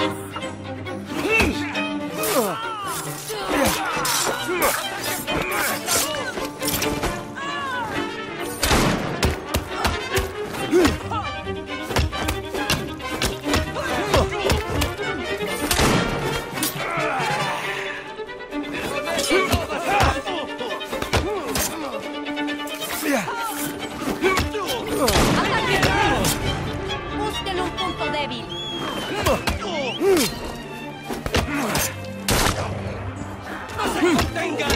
Busquen un punto débil. ¡No se contengan!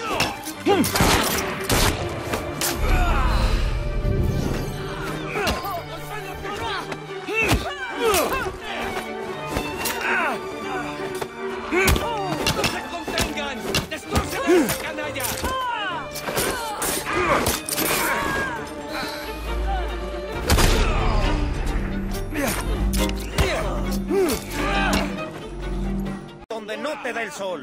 ¡No se contengan! ¡Destrocen a esa canalla! Donde no te da el sol.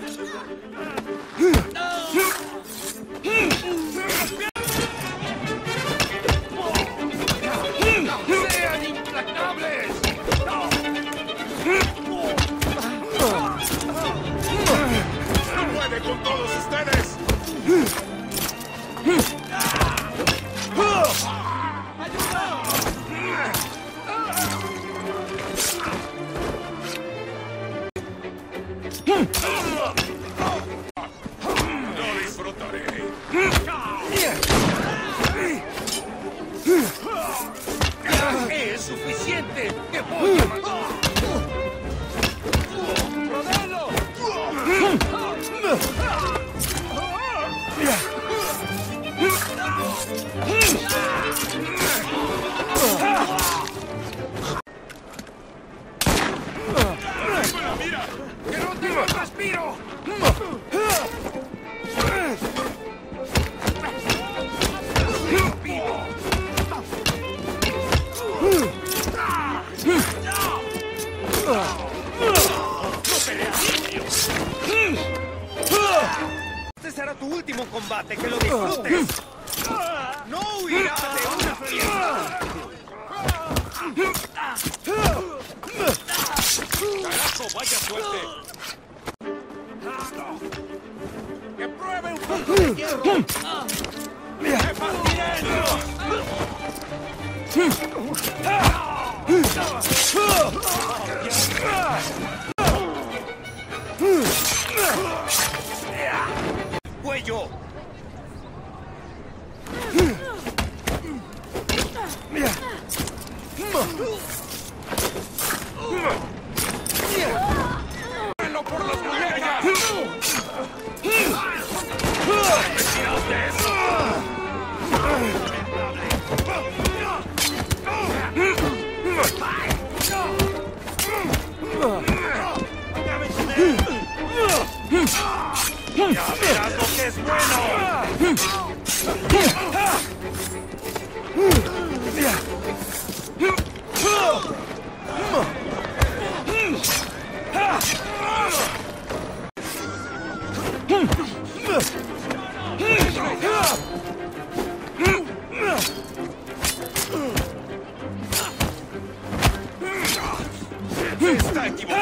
¡Sean implacables! ¡No puede con todos ustedes! ¡Lo disfrutaré! ¡Es suficiente! ¡Que voy a matar! ¡Rodelo! ¡Mira! ¡Que no tengo el respiro! Este será tu último combate, que lo disfrutes. No huirás de una fiesta. ¡Carajo, vaya suerte! ¡Que pruebe un poco de hierro! ¡Me fasciné! Cuello. ¡Pelo por las muñecas! ¡Ya verás lo que es bueno! ¡Está equivocado!